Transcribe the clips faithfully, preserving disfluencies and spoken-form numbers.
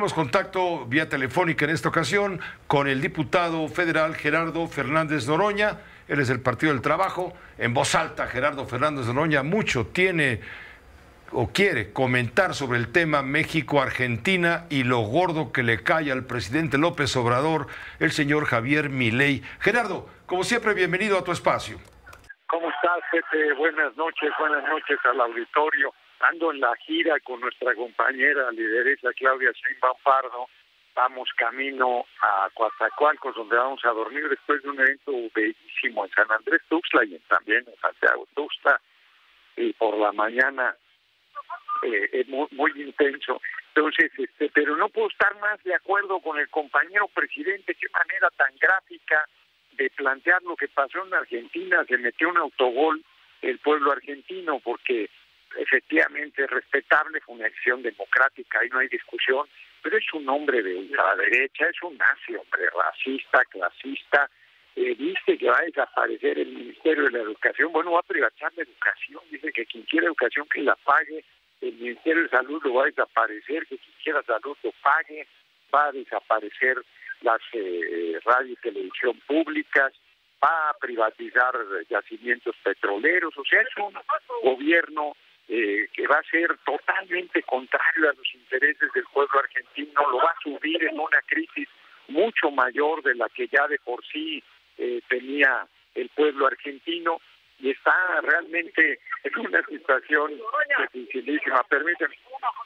tenemos contacto vía telefónica en esta ocasión con el diputado federal Gerardo Fernández Noroña. Él es del Partido del Trabajo. En voz alta, Gerardo Fernández Noroña mucho tiene o quiere comentar sobre el tema México-Argentina y lo gordo que le cae al presidente López Obrador, el señor Javier Milei. Gerardo, como siempre, bienvenido a tu espacio. ¿Cómo estás, Pepe? Buenas noches, buenas noches al auditorio. Ando en la gira con nuestra compañera lideresa Claudia Sheinbaum Pardo. Vamos camino a Coatzacoalcos, donde vamos a dormir después de un evento bellísimo en San Andrés Tuxtla y también en Santiago Tuxtla. Y por la mañana eh, es muy, muy intenso. Entonces, este, pero no puedo estar más de acuerdo con el compañero presidente. Qué manera tan gráfica de plantear lo que pasó en Argentina. Se metió un autogol el pueblo argentino porque efectivamente es respetable, fue una acción democrática, ahí no hay discusión, pero es un hombre de ultraderecha, es un nazi, hombre, racista, clasista, eh, dice que va a desaparecer el Ministerio de la Educación, bueno, va a privatizar la educación, dice que quien quiera educación que la pague, el Ministerio de Salud lo va a desaparecer, que quien quiera salud lo pague, va a desaparecer las eh, radio y televisión públicas, va a privatizar yacimientos petroleros, o sea, es un gobierno Eh, que va a ser totalmente contrario a los intereses del pueblo argentino, lo va a subir en una crisis mucho mayor de la que ya de por sí eh, tenía el pueblo argentino y está realmente en una situación dificilísima. Permíteme,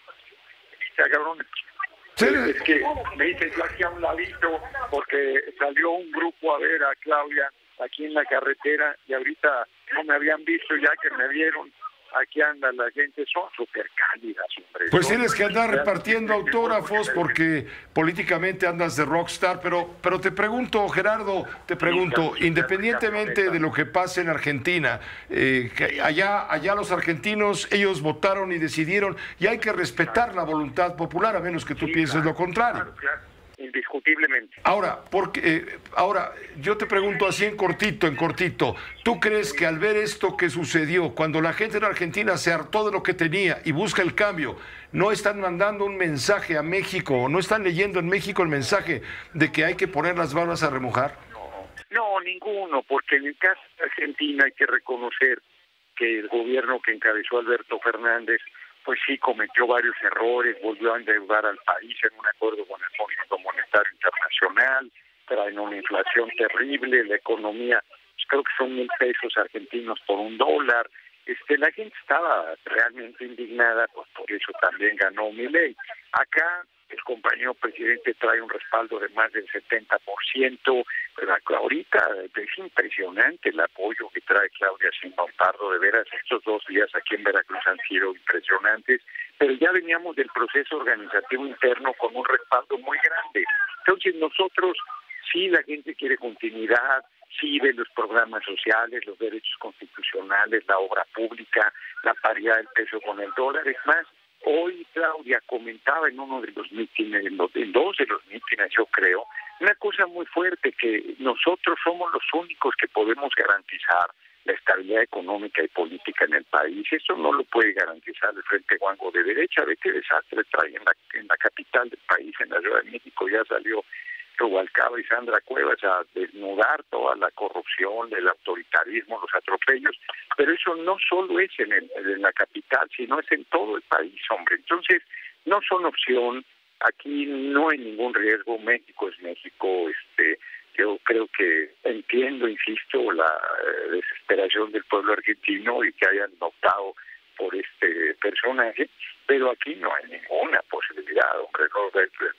cabrón. Sí. Es que me dice yo aquí a un ladito porque salió un grupo a ver a Claudia aquí en la carretera y ahorita no me habían visto, ya que me vieron. Aquí anda la gente, son súper cálidas, hombre. Pues tienes que andar repartiendo autógrafos porque políticamente andas de rockstar, pero, pero te pregunto, Gerardo, te pregunto, independientemente de lo que pase en Argentina, eh, que allá, allá los argentinos, ellos votaron y decidieron, y hay que respetar la voluntad popular, a menos que tú Sí, pienses claro, lo contrario. Claro, claro. Indiscutiblemente. Ahora, porque, eh, ahora, yo te pregunto así en cortito, en cortito, ¿tú crees que al ver esto que sucedió, cuando la gente en Argentina se hartó de lo que tenía y busca el cambio, no están mandando un mensaje a México, no están leyendo en México el mensaje de que hay que poner las barbas a remojar? No, no, ninguno, porque en el caso de Argentina hay que reconocer que el gobierno que encabezó Alberto Fernández pues sí cometió varios errores, volvió a endeudar al país en un acuerdo con el Fondo Monetario Internacional, traen una inflación terrible, la economía, pues creo que son mil pesos argentinos por un dólar. Este, la gente estaba realmente indignada, pues por eso también ganó Milei. Acá el compañero presidente trae un respaldo de más del setenta por ciento, pero ahorita es impresionante el apoyo que trae Claudia Sheinbaum Pardo, de veras, estos dos días aquí en Veracruz han sido impresionantes, pero ya veníamos del proceso organizativo interno con un respaldo muy grande. Entonces nosotros, sí, la gente quiere continuidad, sí ve los programas sociales, los derechos constitucionales, la obra pública, la paridad del peso con el dólar, es más, hoy Claudia comentaba en uno de los mítines, en, los, en dos de los mítines yo creo, una cosa muy fuerte, que nosotros somos los únicos que podemos garantizar la estabilidad económica y política en el país. Eso no lo puede garantizar el Frente Guango de derecha. Ve qué desastre trae en la, en la capital del país, en la Ciudad de México, ya salió Rubalcaba y Sandra Cuevas a desnudar toda la corrupción, el autoritarismo, los atropellos, pero eso no solo es en, el, en la capital, sino es en todo el país, hombre. Entonces, no son opción, aquí no hay ningún riesgo, México es México, este, yo creo que entiendo, insisto, la eh, desesperación del pueblo argentino y que hayan optado por este personaje, pero aquí no hay ninguna posibilidad, hombre, no,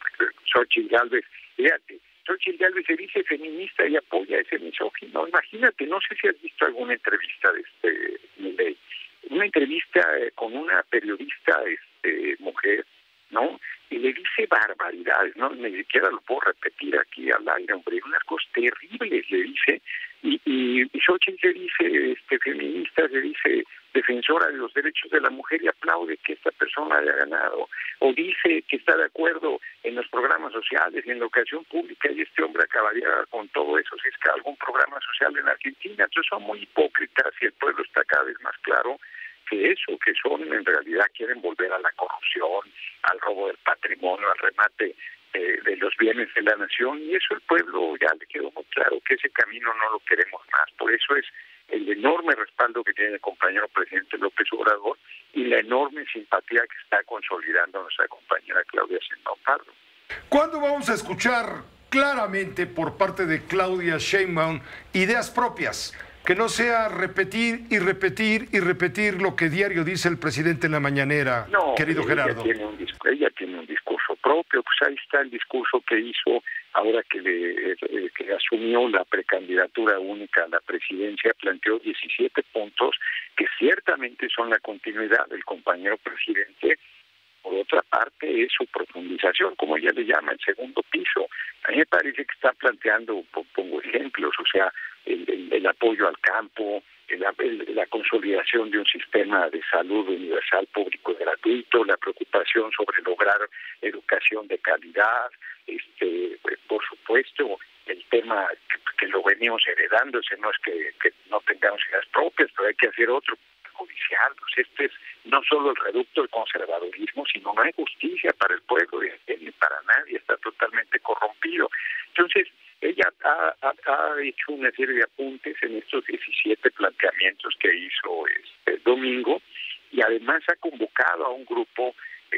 Xochitl Gálvez, fíjate, Xochitl Gálvez se dice feminista y apoya ese misógino. Imagínate, no sé si has visto alguna entrevista de este Milei, una entrevista eh, con una periodista este mujer, ¿no? Y le dice barbaridades, ¿no? Ni siquiera lo puedo repetir aquí al aire, hombre, unas cosas terribles le dice, y, y, y Xochitl se dice este feminista, se dice defensora de los derechos de la mujer y aplaude que esta persona haya ganado, o dice que está de acuerdo en los programas sociales y en la educación pública, y este hombre acabaría con todo eso si es que algún programa social en Argentina. Entonces son muy hipócritas y el pueblo está cada vez más claro que eso, que son en realidad quieren volver a la corrupción, al robo del patrimonio, al remate de, de los bienes de la nación, y eso el pueblo ya le quedó muy claro que ese camino no lo queremos más. Por eso es el enorme respaldo que tiene el compañero presidente López Obrador y la enorme simpatía que está consolidando nuestra compañera Claudia Sheinbaum Pardo. ¿Cuándo vamos a escuchar claramente por parte de Claudia Sheinbaum ideas propias? Que no sea repetir y repetir y repetir lo que diario dice el presidente en la mañanera, no, querido ella Gerardo. Tiene un discurso, ella tiene un discurso propio, pues ahí está el discurso que hizo ahora que, le, eh, que asumió la precandidatura única a la presidencia, planteó diecisiete puntos que ciertamente son la continuidad del compañero presidente. Por otra parte, es su profundización, como ella le llama, el segundo piso. A mí me parece que está planteando, pongo ejemplos, o sea, el, el, el apoyo al campo, el, el, la consolidación de un sistema de salud universal, público y gratuito, la preocupación sobre lograr educación de calidad, este, pues, por supuesto, el tema que, que lo venimos heredando, ese no es que, que no tengamos ideas propias, pero hay que hacer otro judicial. Pues este es no solo el reducto del conservadurismo, sino no hay justicia para el pueblo ni para nadie, está totalmente corrompido. Entonces, ella ha, ha, ha hecho una serie de apuntes en estos diecisiete planteamientos que hizo este domingo, y además ha convocado a un grupo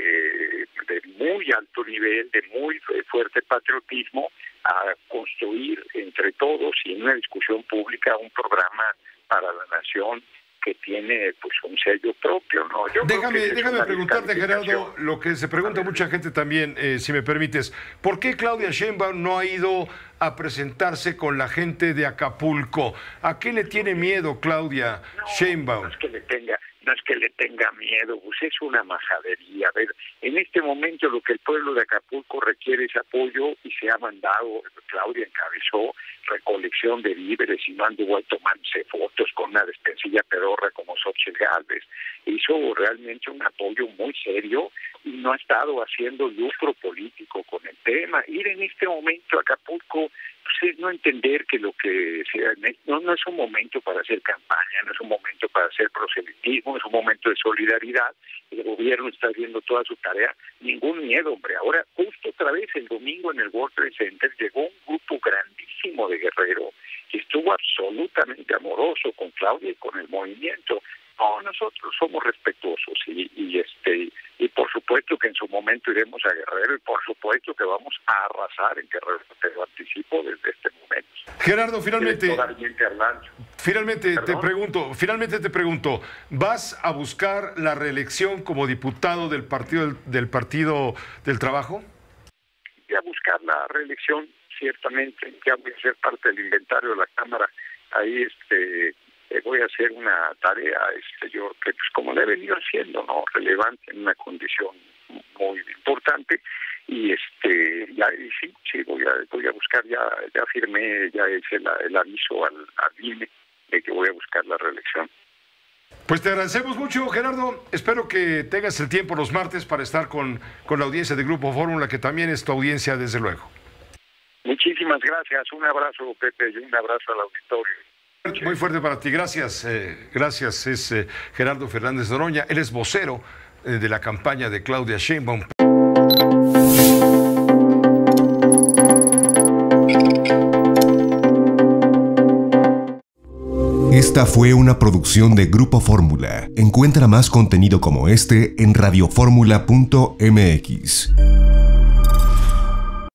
eh, de muy alto nivel, de muy fuerte patriotismo, a construir entre todos y en una discusión pública un programa para la nación que tiene pues un sello propio, ¿no? Yo déjame déjame preguntarte, Gerardo, lo que se pregunta mucha gente también, eh, si me permites, ¿por qué Claudia Sheinbaum no ha ido a presentarse con la gente de Acapulco? ¿A qué le tiene miedo Claudia no, Sheinbaum? No es que le tenga, no es que le tenga miedo, pues es una majadería. A ver, en este momento lo que el pueblo de Acapulco requiere es apoyo, y se ha mandado, Claudia encabezó recolección de víveres y no anduvo tomándose fotos con una despensilla pedorra como Xochitl Gálvez. Hizo realmente un apoyo muy serio y no ha estado haciendo lucro político con el tema. Ir en este momento a Acapulco pues es no entender que lo que sea, no, no es un momento para hacer campaña, no es un momento para hacer proselitismo, es un momento de solidaridad. El gobierno está haciendo toda su tarea, ningún miedo, hombre. Ahora, justo otra vez el domingo en el World Trade Center llegó un grupo grandísimo de Guerrero que estuvo absolutamente amoroso con Claudia y con el movimiento. No, nosotros somos respetuosos y, y este y por supuesto que en su momento iremos a Guerrero y por supuesto que vamos a arrasar en Guerrero, te lo anticipo desde este momento. Gerardo, finalmente, hablando. finalmente ¿Perdón? te pregunto, finalmente te pregunto, ¿vas a buscar la reelección como diputado del partido del, del Partido del Trabajo? Voy a buscar la reelección, ciertamente, ya voy a ser parte del inventario de la Cámara. Ahí este eh, voy a hacer una tarea, este yo que pues como la he venido haciendo, no relevante en una condición muy importante, y este ya y sí, sí voy a voy a buscar, ya ya firmé, ya hice la, el aviso al, al I N E de que voy a buscar la reelección. Pues te agradecemos mucho, Gerardo. Espero que tengas el tiempo los martes para estar con, con la audiencia de Grupo Fórmula, que también es tu audiencia, desde luego. Muchísimas gracias. Un abrazo, Pepe, y un abrazo al auditorio. Muy fuerte para ti. Gracias. Eh, gracias. Es eh, Gerardo Fernández Noroña. Él es vocero eh, de la campaña de Claudia Sheinbaum. Esta fue una producción de Grupo Fórmula. Encuentra más contenido como este en radioformula punto m x.